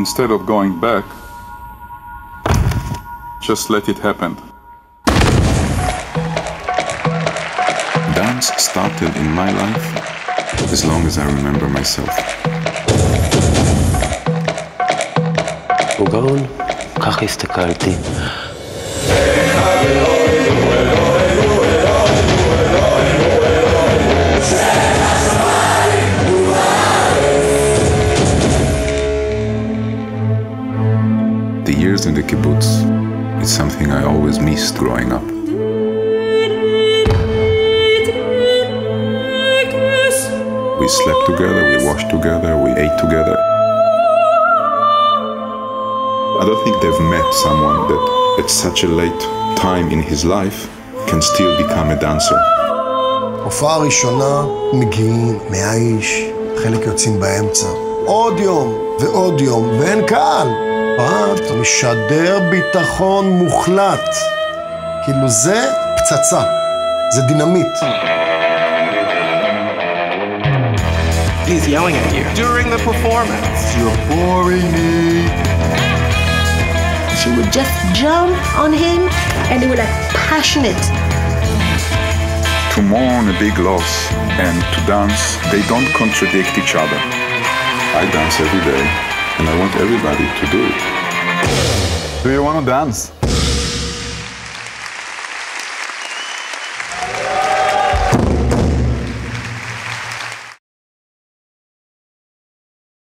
instead of going back, just let it happen. Dance started in my life as long as I remember myself. הוא גאון, כך הסתכלתי. The years in the kibbutz, it's something I always missed growing up. We slept together, we washed together, we ate together. I don't think they've met someone that at such a late time in his life can still become a dancer. הופעה ראשונה מגיעים 100 איש, חלק יוצאים באמצע. עוד יום ועוד יום, ואין קהל. פרט משדר ביטחון מוחלט. כאילו זה פצצה, זה דינמיט. He's yelling at you during the performance. You're boring me. She would just jump on him and they were like passionate. To mourn a big loss and to dance, they don't contradict each other. I dance every day, and I want everybody to do it. Do you want to dance?